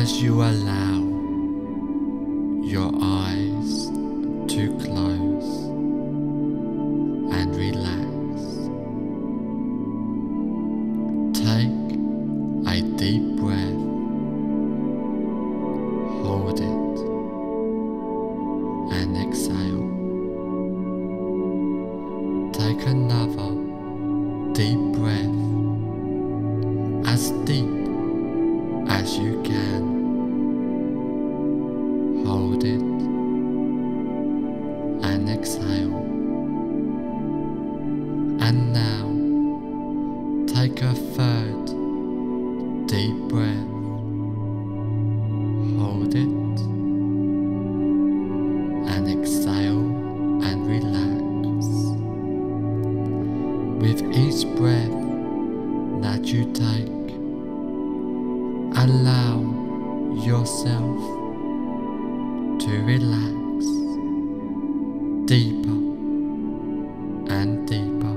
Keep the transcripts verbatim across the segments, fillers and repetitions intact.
as you allow your eyes to close and relax. Take a deep breath, hold it, and exhale. Take another deep breath, as deep as you can. Hold it and exhale. And now take a third deep breath. Hold it and exhale and relax. With each breath that you take, allow yourself to relax deeper and deeper.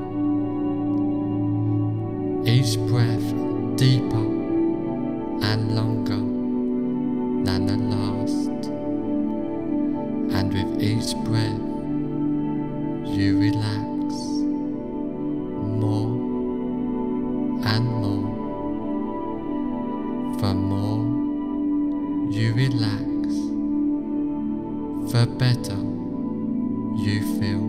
Each breath deeper and longer than the last. And with each breath you relax more and more. The more you relax, the better you feel.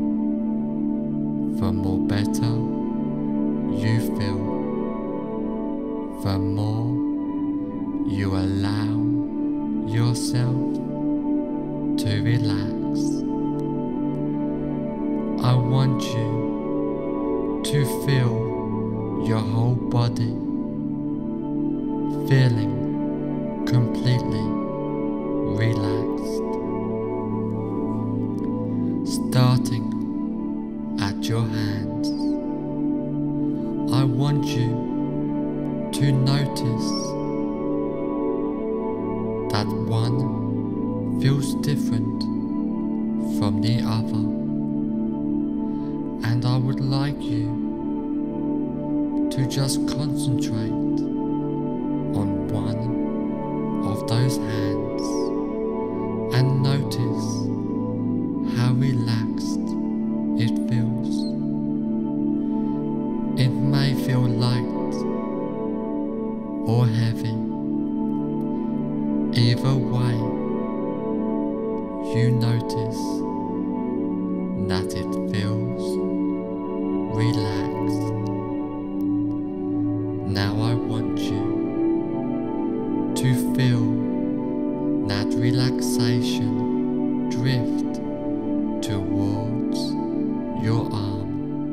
The more better you feel, the more you allow yourself to relax. I want you to feel your whole body feeling completely relaxed, starting at your hands. I want you to notice that one feels different from the other, and I would like you to just concentrate on one of those hands and notice how relaxed it feels. It may feel light or heavy. Either way, you notice that it feels relaxed. Now I want you to feel that relaxation drift towards your arm,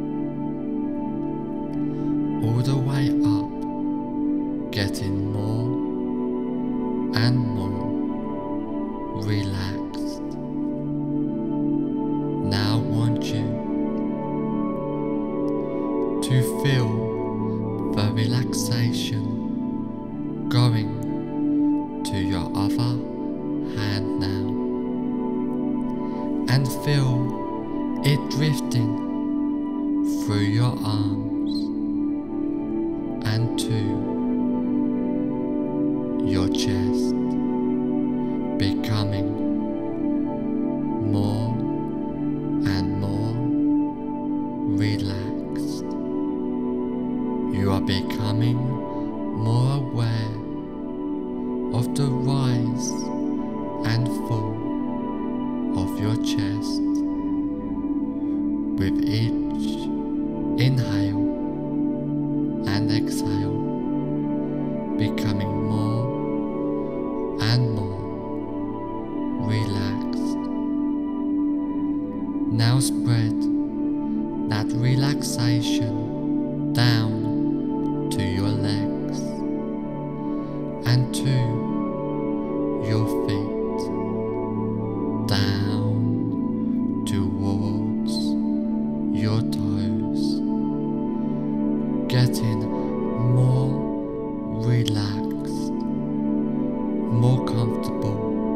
all the way up, getting more and more relaxed. Now I want you to feel the relaxation going to your other hand now, and feel it drifting through your arms and to your chest, becoming more and more relaxed. You are becoming more aware of the rise and fall of your chest with each inhale and exhale, becoming more and more relaxed. Now spread that relaxation down to your legs and to your feet, down towards your toes, getting more relaxed, more comfortable.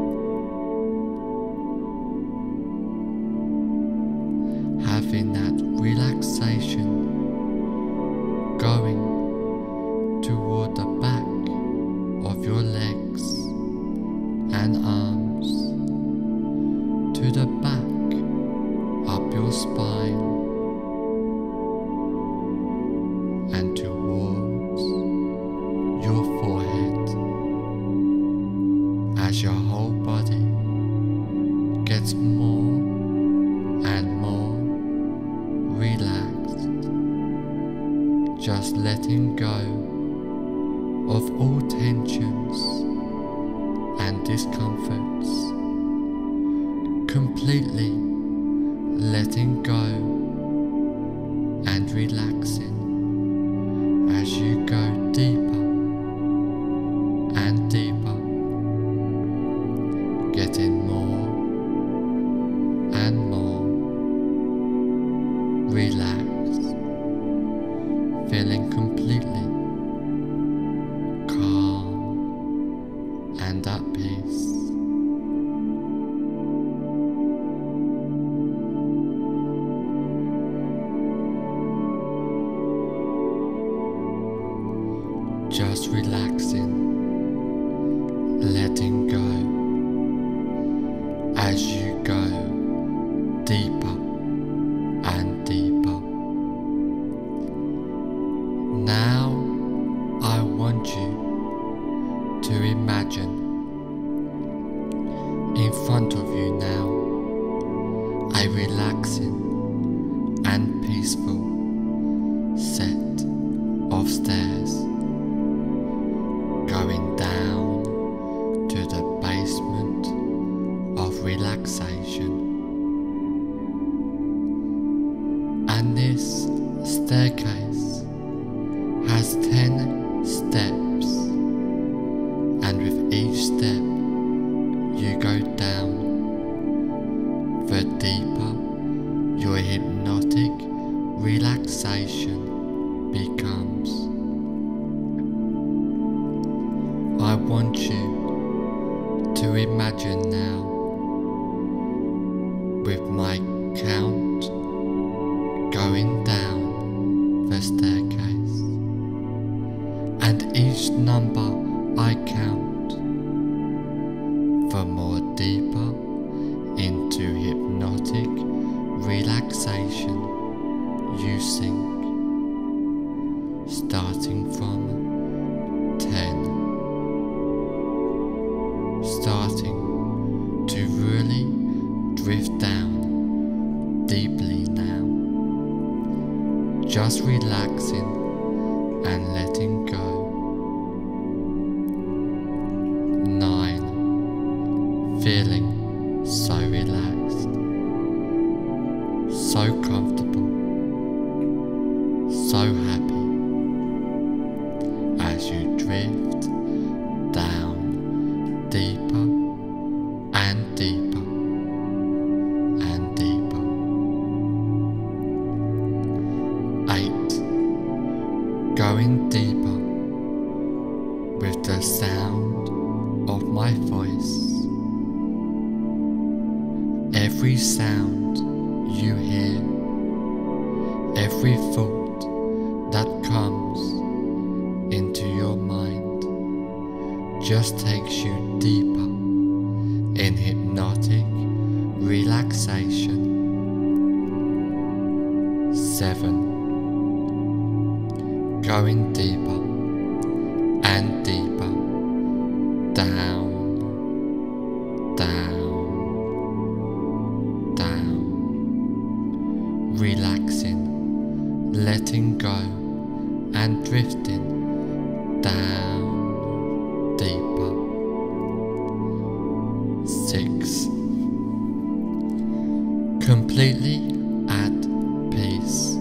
Having that relaxation going toward the back of your legs, of all tensions and discomforts, completely letting go and relaxing as you go deeper and deeper, getting more and more relaxed, feeling completely calm and at peace. Just relaxing, letting go as you go deeper and deeper. Now I want you to imagine in front of you now a relaxing and peaceful set of stairs going down to the basement of relaxation, and this staircase has ten steps, and with each step you go down, the deeper your hypnotic relaxation becomes. I want you to imagine now, with my count going down the staircase, and each number I count, the more deeper into hypnotic relaxation you sink, starting from ten. Starting to really drift down deeply now, just relaxing and letting go. Nine, feeling so relaxed, so comfortable, so happy as you drift down deeper and deeper and deeper. Eight, going deeper with the sound of my voice. Every sound you hear, every thought that comes into your mind just takes you deeper in hypnotic relaxation. Seven, going deeper and deeper, down, down, down, relaxing, letting go and drifting down deeper. Six, completely at peace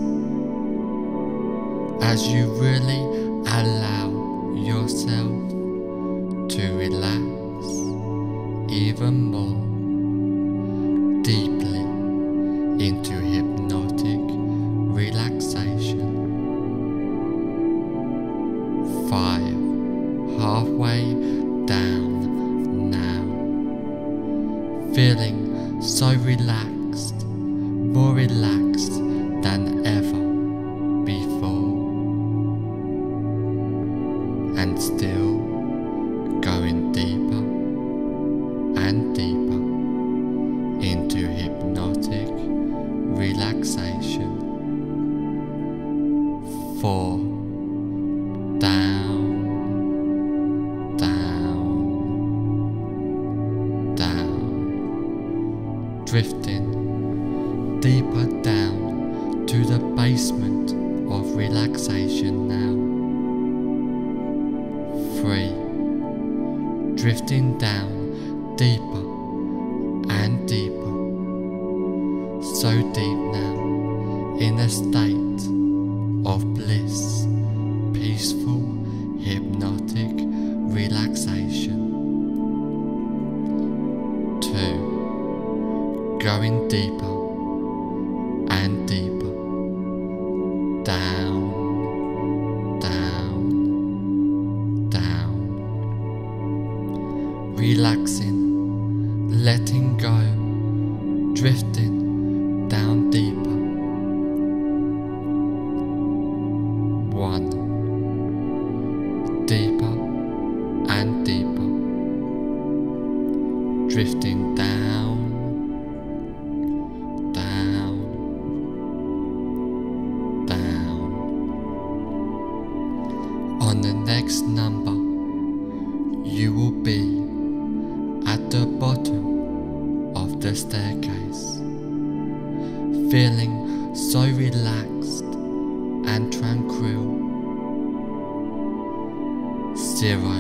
as you really allow yourself to relax even more deeply into hypnotic relaxation. Five, halfway down now, feeling so relaxed, more relaxed than ever before, and still going deeper and deeper into hypnotic relaxation. Four, down, down, down, drifting deeper down to the basement of relaxation now. drifting down deeper and deeper, so deep now, in a state of bliss, peaceful, hypnotic relaxation. Two, going deeper and deeper, down, down, down, relaxing, letting go, drifting down deeper. One, deeper and deeper, drifting down, down, down. On the next number, you will be at the bottom of the staircase, feeling so relaxed and tranquil. Zero,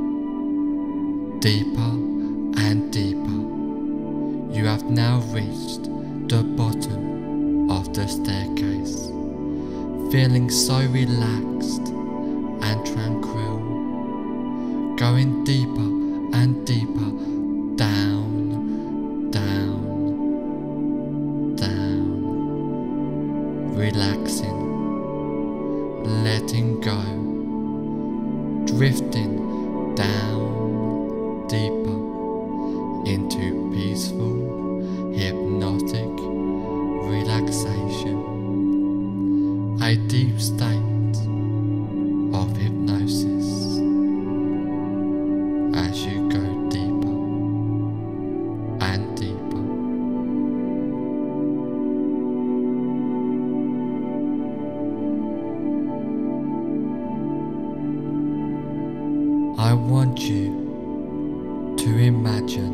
deeper and deeper. You have now reached the bottom of the staircase, feeling so relaxed and tranquil, going deeper and deeper, down, down, down, relaxing, letting go, drifting down deeper into peaceful, hypnotic relaxation, a deep state of hypnosis as you go deeper and deeper. I want you to imagine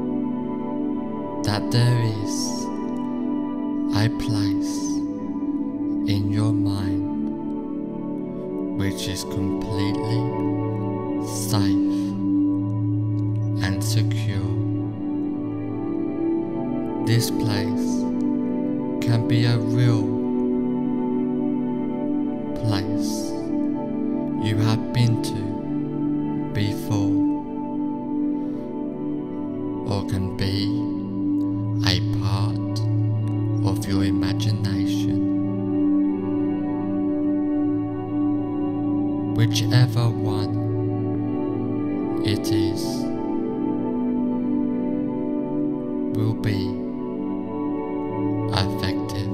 that there is a place in your mind which is completely safe and secure. This place can be a real place you have been to before, or can be a part of your imagination. Whichever one it is will be effective.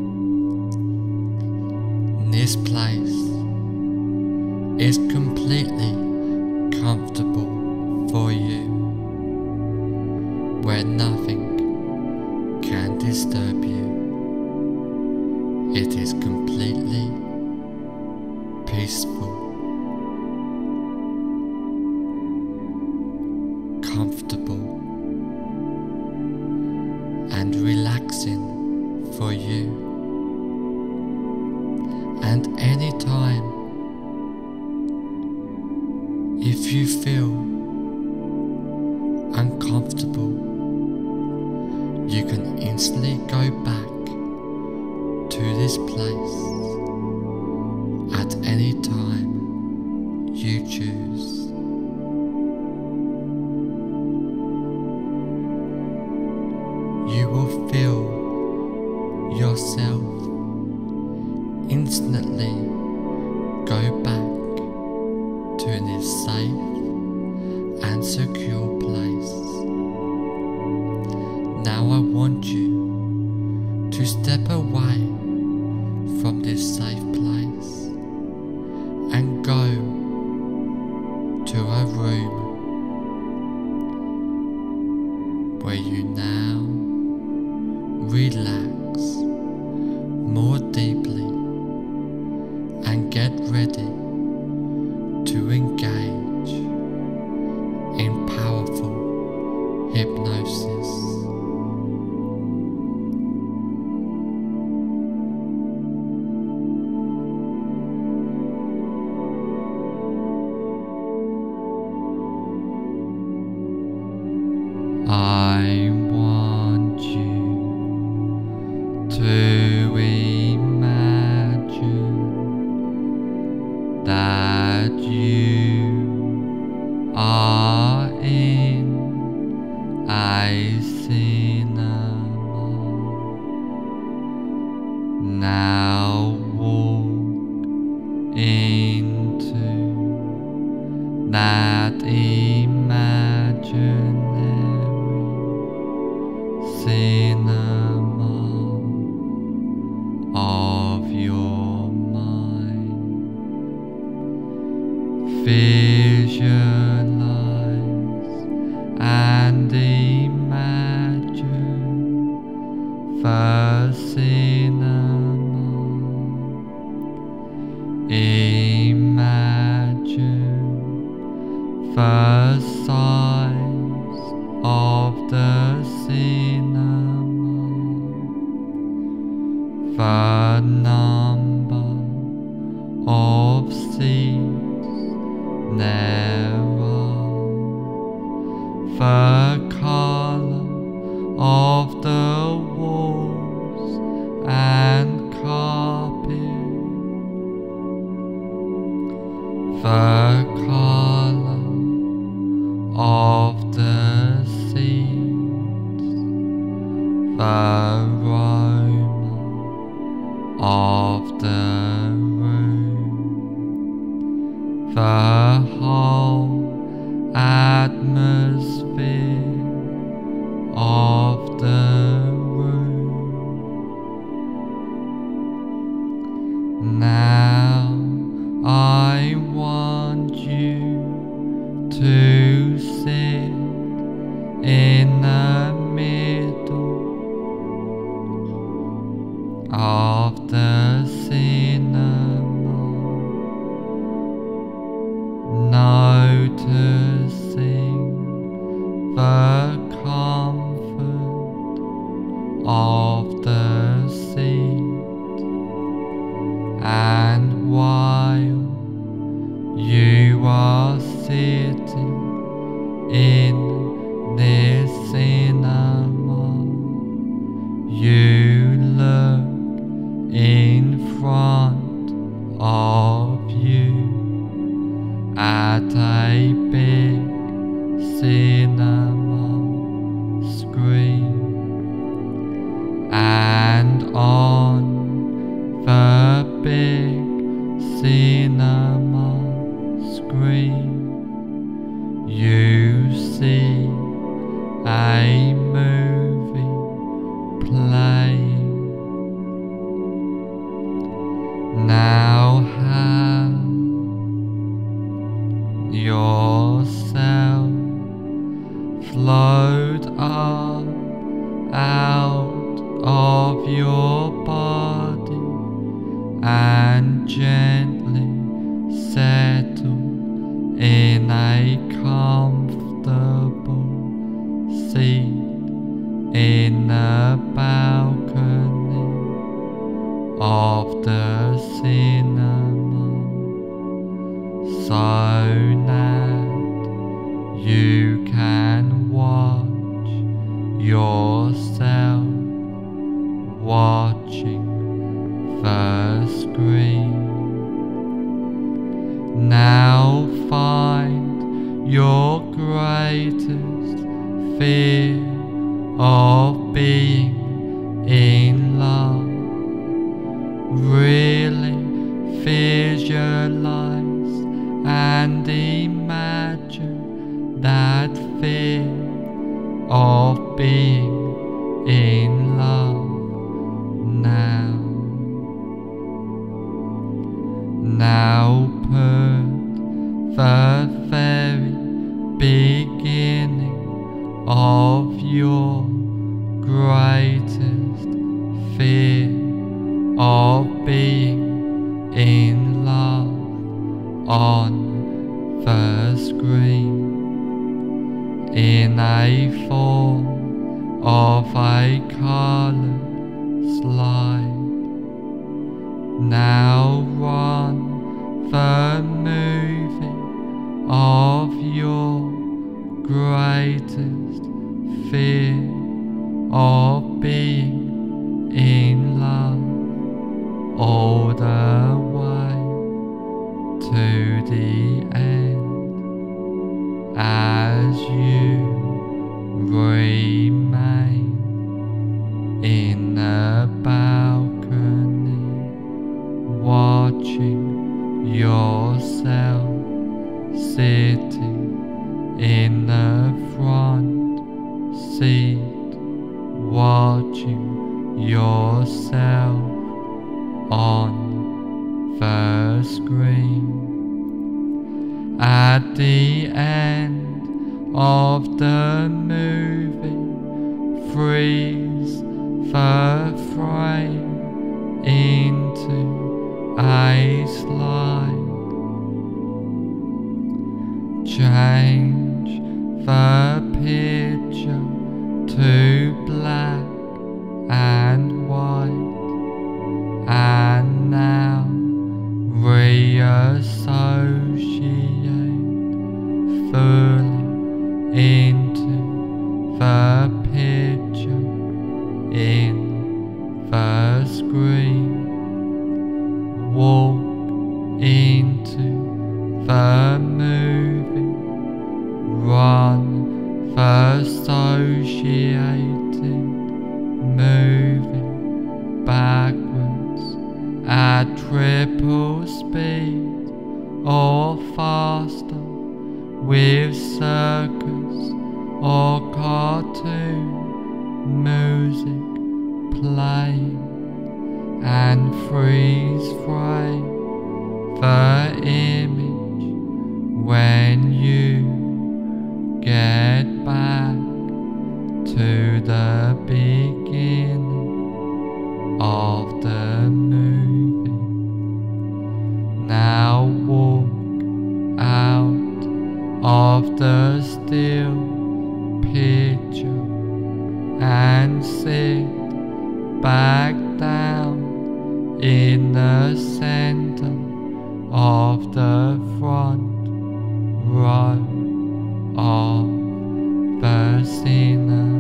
This place is completely comfortable for you, where nothing can disturb you. It is completely peaceful, comfortable, and relaxing for you. And anytime if you feel uncomfortable, you can instantly go back to this place at any time you choose. You will feel yourself instantly go back to this safe and secure place. Now I want you to step away from this safe place and go to a room where you now relax more deeply and get ready to engage in powerful hypnosis. that imaginary cinema of your mind. Visualize and imagine the cinema. Imagine the size of the cinema, the number of seats there are, the color of the walls and carpet, the color of the seats, the aroma of the room, the whole atmosphere of the room. Now I want you to sit in the middle of the cinema, noticing the comfort of the seat, and while you are sitting in this cinema, you look in front of you at a big cinema screen, and on the big cinema screen you see a movie playing. Now have yourself float up out of your body and gently settle in a comfortable seat in the balcony of the cinema, so that you can watch yourself watching the screen. Now find your greatest fear of being in love. Really visualize and imagine that fear of being in love now. Now put the very beginning of your greatest fear of being in love on the screen in a form of a coloured slide. Now run the movie of your greatest fear of being in love all the way to the end, as you remain in the balcony watching yourself sit in the front seat, watching yourself on the screen. At the end of the movie, freeze the frame into a slide. Change the picture to black and white, and now reassociate fully into the picture in the screen. Walk into the movie, run the associated movie backwards at triple speed or faster, with circus or cartoon music playing, and freeze frame the image when you get back to the beginning of the movie. Now walk out of the still picture and sit back down in the center of the front row of the cinema.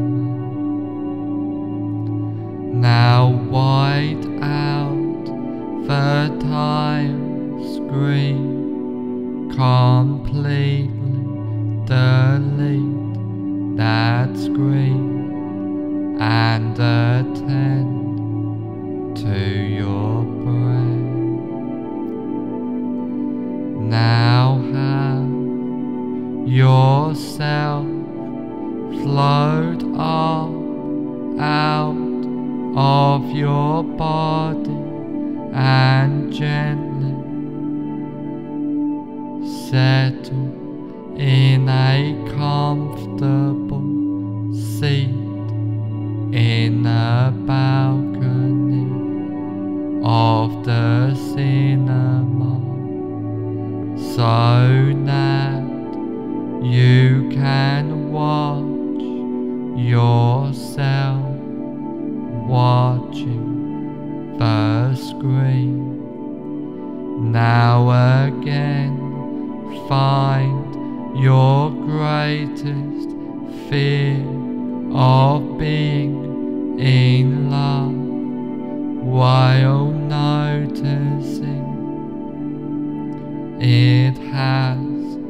Now white out the time screen, completely delete that screen, and attend to your breath. Now have yourself float up out of your body and gently settle in a comfortable seat in a balcony of the cinema, so that you can watch yourself watching the screen. Now again, find your greatest fear of being in love, while noticing it has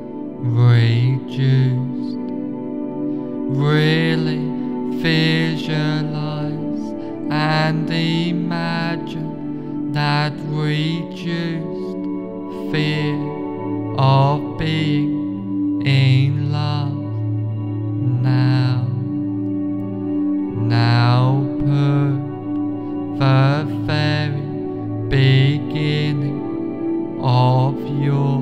reduced. Really visualize and imagine that reduced fear of being in love now. Now put the very beginning of your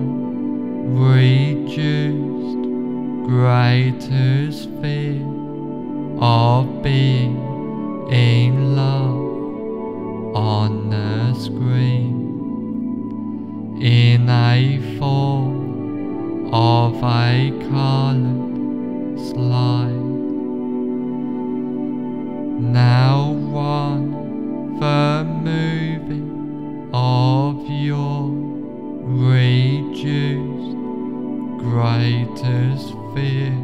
reduced greatest fear of being in love on the screen, in a form of a colored slide. Now run the movie of your reduced greatest fear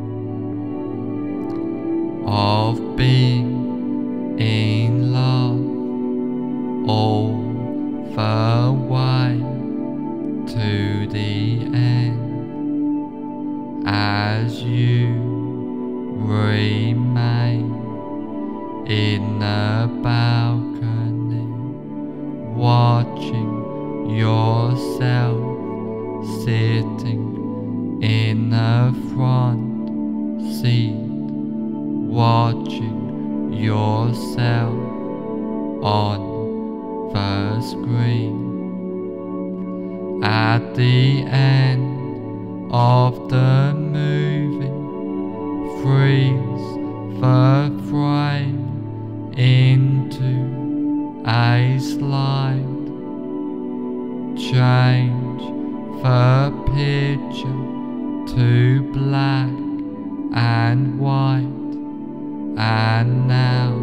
of being in love all the way to the end, as you remain in the balcony, watching yourself sitting in the front seat, watching yourself on the screen. At the end of the movie, freeze the frame into a slide. Change the picture to black and white, and now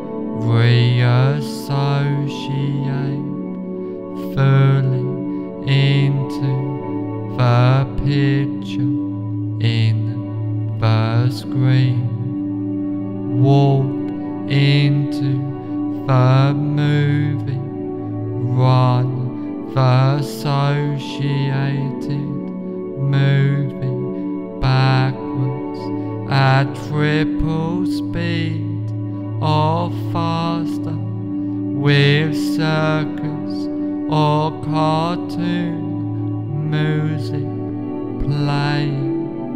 reassociate fully into the picture in the screen. Walk into the movie, run the associated movie backwards at triple speed or faster, with circus or cartoon music playing,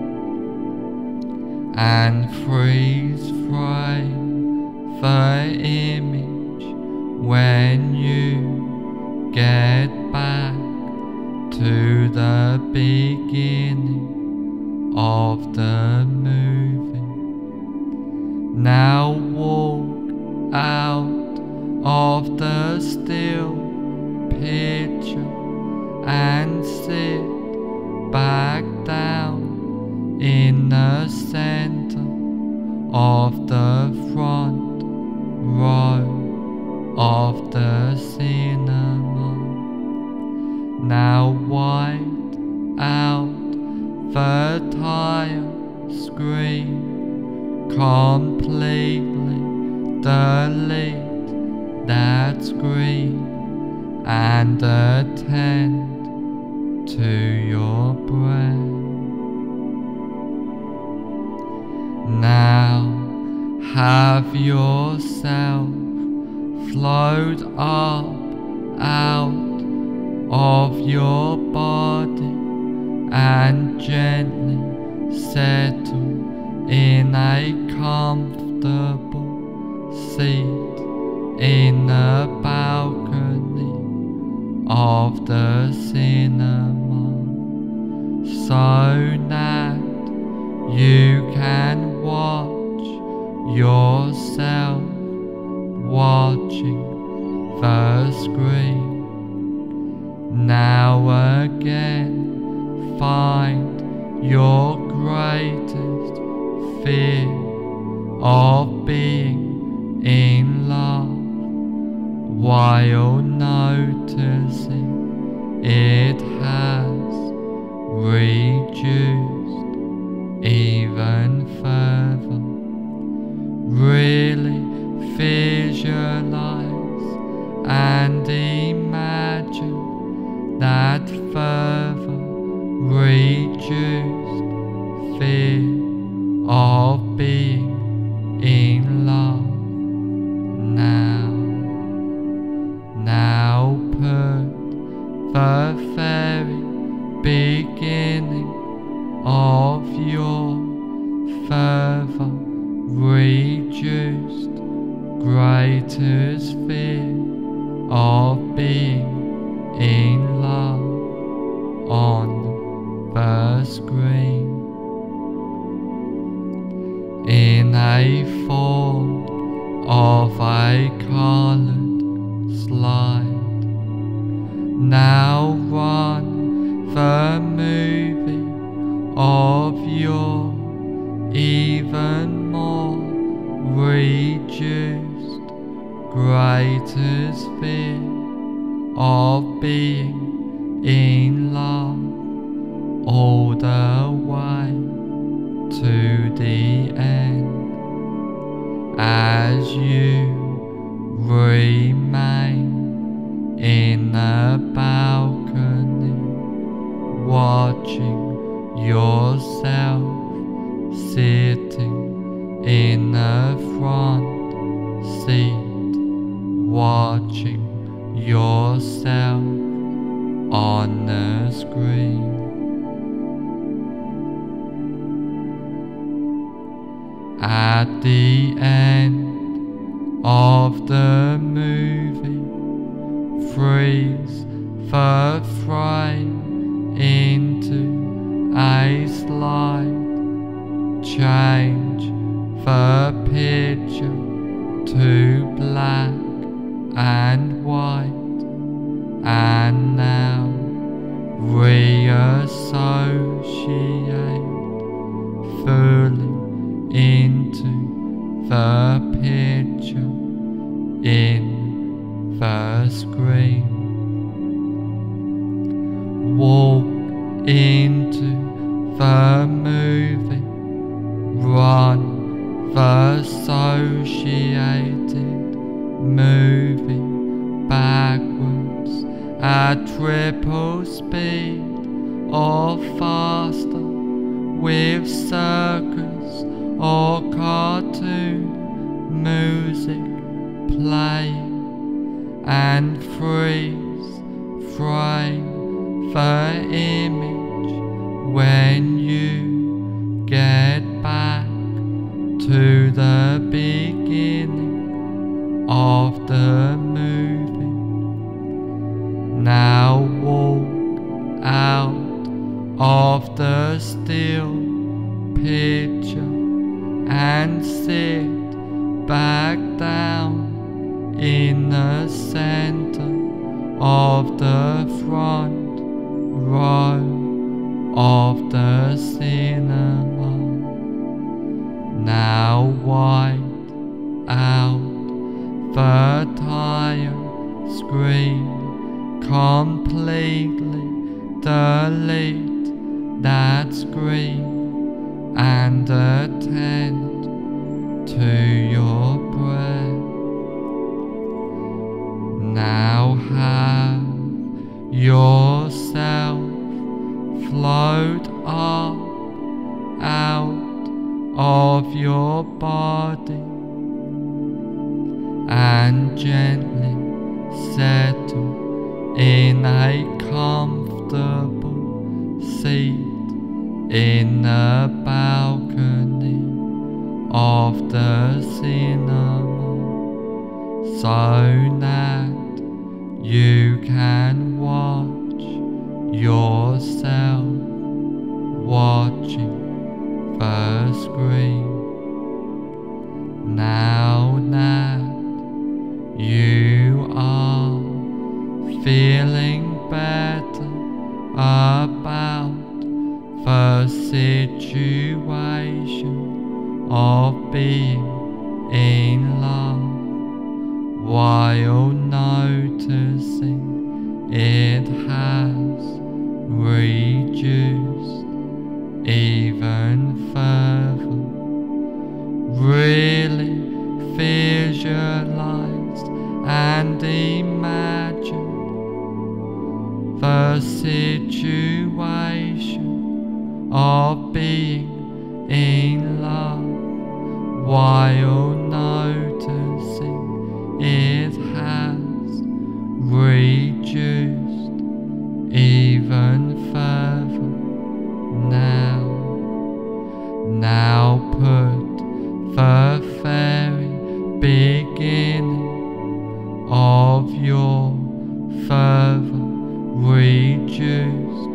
and freeze frame the image when you get back to the beginning of the movie. Now walk out of the still picture and sit back down in the center of the front row of the cinema. Now white out the entire screen, completely delete that screen and attend to your breath. Now have yourself float up out of your body and gently settle in a comfortable seat in the balcony of the cinema, so that you can watch yourself watching the screen. Now again, find your greatest fear of being in love, while noticing it has reduced even further. Really visualize and imagine that further reduced fear of being in love. Now, now put the very beginning of your further reduced greatest fear of being in love on the screen in a form of a colored slide. Now run the movie of your even more reduced greatest fear of being in love all the way to the end, as you remain in the balcony watching yourself sitting in the front seat, watching yourself on the screen. At the end of the movie, freeze the frame into a slide. Change the picture to black and white, and now reassociate fully into the picture in the screen. Walk into the movie, run the associated movie backwards at triple speed or faster, with circus or cartoon music playing, and freeze frame the image when you get back to the beginning of the movie. Now walk out of the still picture and sit back down in the center of the front row of the cinema. Now wipe out the entire screen, completely delete that screen, and attend to your breath. Now have yourself float up out of your body and gently settle in a comfortable seat in the balcony of the cinema, so that you can watch yourself watching the screen. Now that you are feeling better about the situation of being in love, while noticing it has reduced even further, really visualize and imagine the situation of being in love, while noticing it has reduced even further. Now, now put the very beginning of your further reduced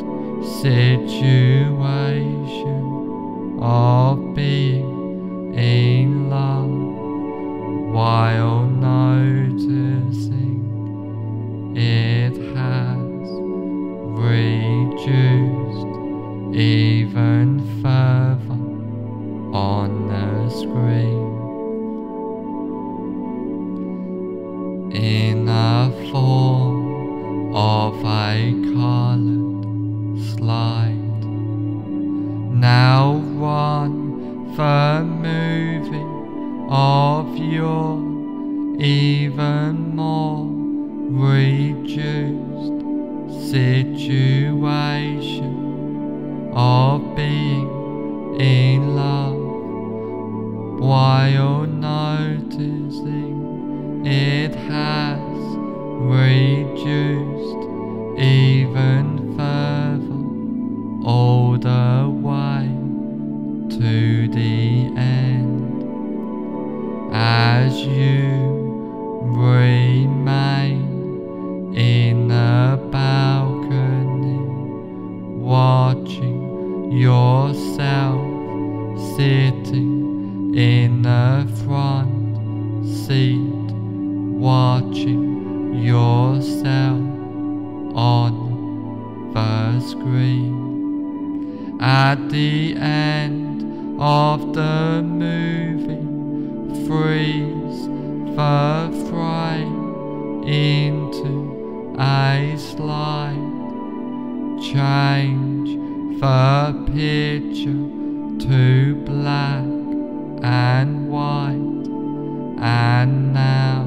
situation of being in love, while noticing it has reduced even further on the screen, in a form of a colored slide. Now run the movie of your even more reduced situation of being in love, while noticing it has reduced even further, all the way to the end. as you remain in a balcony, watching yourself sitting in the front seat, watching yourself on the screen. At the end of the movie, freeze the frame into a slide, change the picture to black and white, and now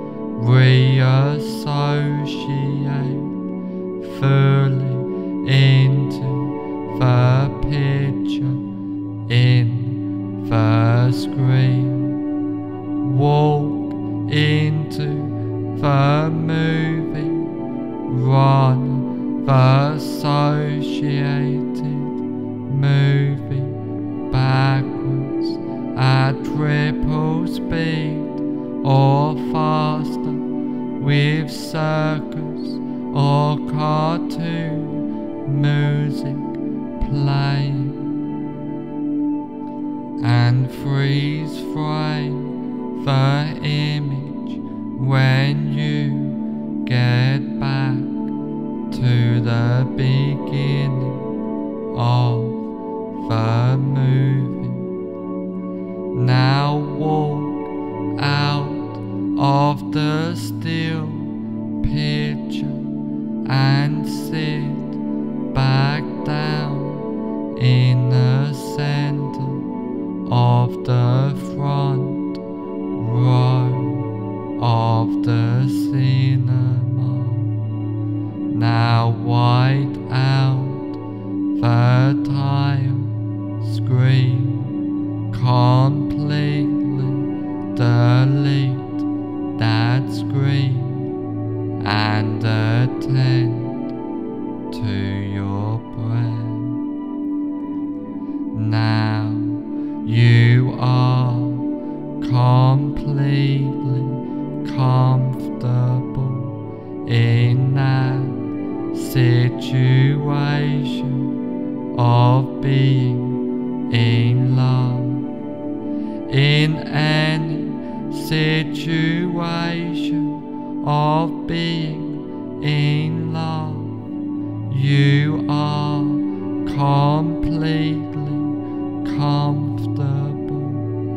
reassociate fully into the picture in the screen. Walk into the movie, run the associated movie backwards at triple speed or faster, with circus or cartoon music playing, and freeze frame the image when you get back to the beginning of the movie. Now walk out of the still picture and sit back down in the center of the front row of the cinema. Now white out the tile screen, completely delete that screen and attend to your breath. Now you are completely comfortable in that situation of being in love. In any situation of being in love, you are completely comfortable,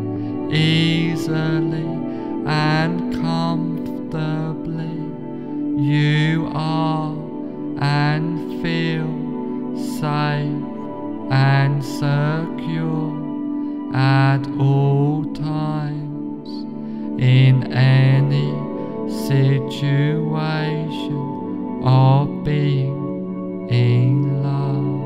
easily and comfortably. You are and feel safe and secure at all times in any situation of being in love.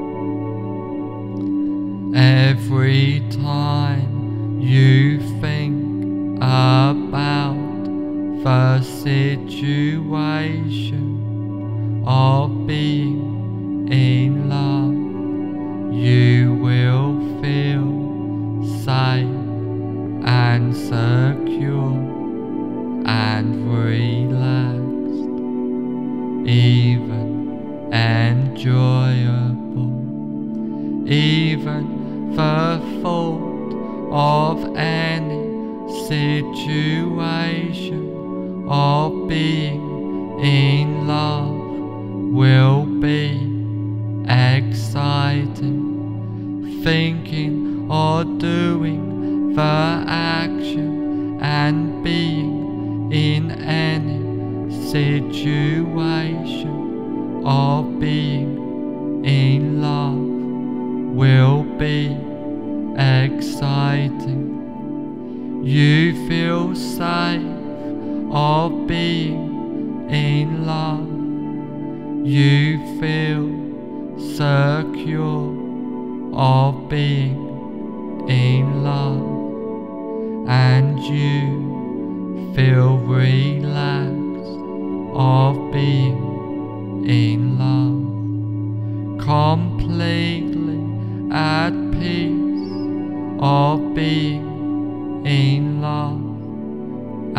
Every time you think about the situation of being in love, you will feel safe and secure and relaxed, even enjoyable. Even the thought of any situation of being in love will be exciting. Thinking or doing the action and being in any situation of being in love will be exciting. You feel safe of being in love. You feel secure of being in love, and you feel relaxed of being in love, completely at peace of being in love.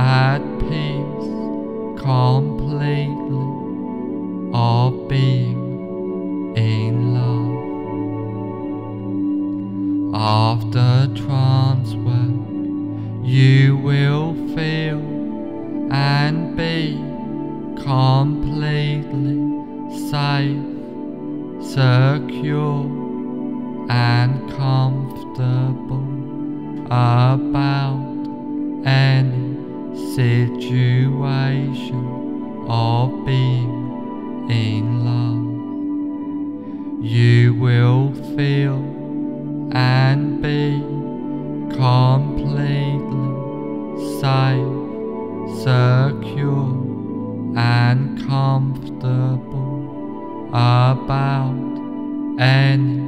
at peace completely of being in love. After trance work, you will feel and be completely safe, secure and comfortable about any situation of being in love. You will feel and be completely safe, secure and comfortable about any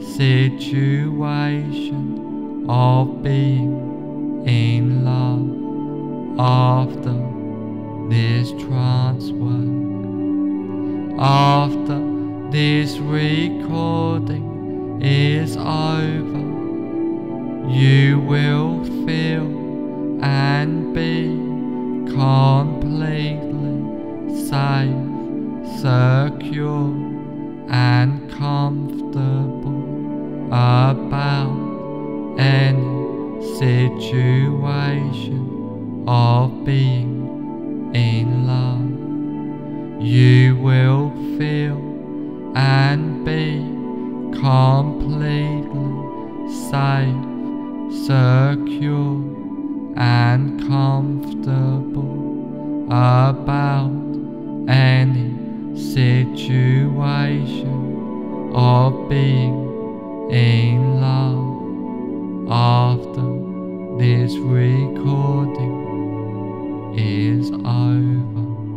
situation of being in love after this trance work. After this recording is over, you will feel and be completely safe, secure and comfortable about any situation of being in love. You will feel and be completely safe, secure and comfortable about any situation of being in love after this recording is over.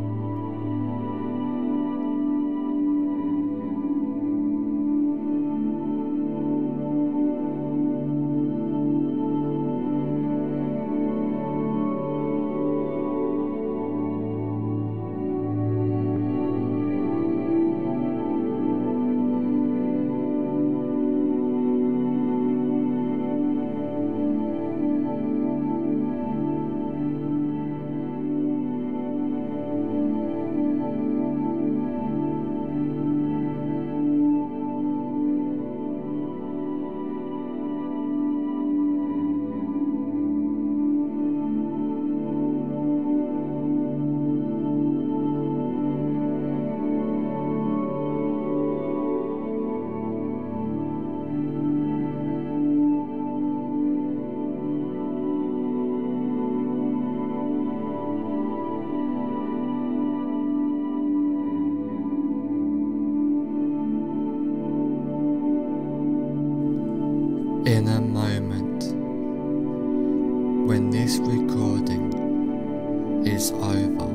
In a moment, when this recording is over,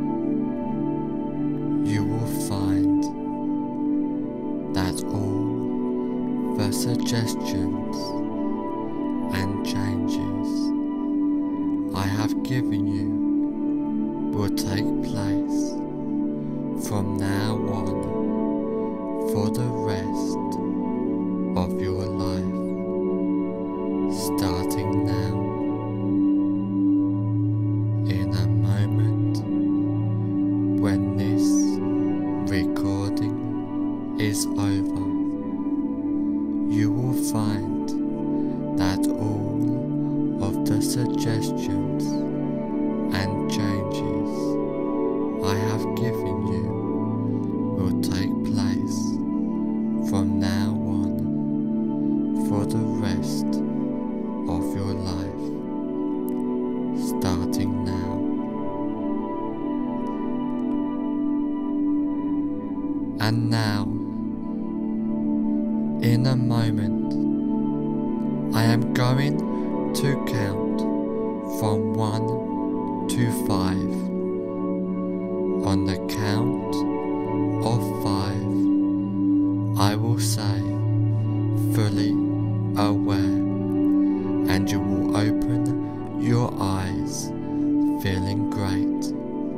you will find that all the suggestions and changes I have given you will take place from now on for the rest of your life. Starting now, in a moment, when this recording is over, you will find that all of the suggestions and changes I have given you will take place from now on for the rest of your life, starting now. And now, in a moment, I am going to count from one to five. On the count of five, I will say fully aware, and you will open your eyes feeling great.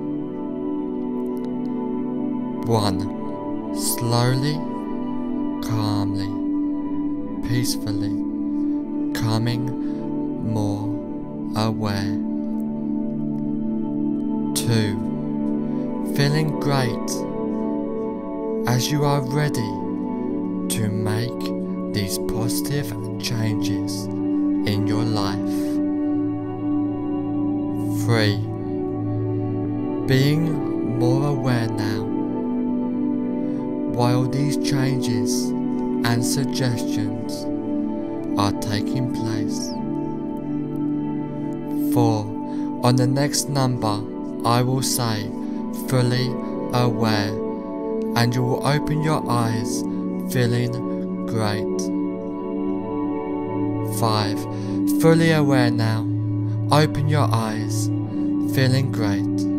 One. Slowly, calmly, peacefully, coming more aware. two. Feeling great as you are ready to make these positive changes in your life. three. Being more aware now while these changes and suggestions are taking place. four. On the next number I will say fully aware, and you will open your eyes feeling great. five. Fully aware now. Open your eyes feeling great.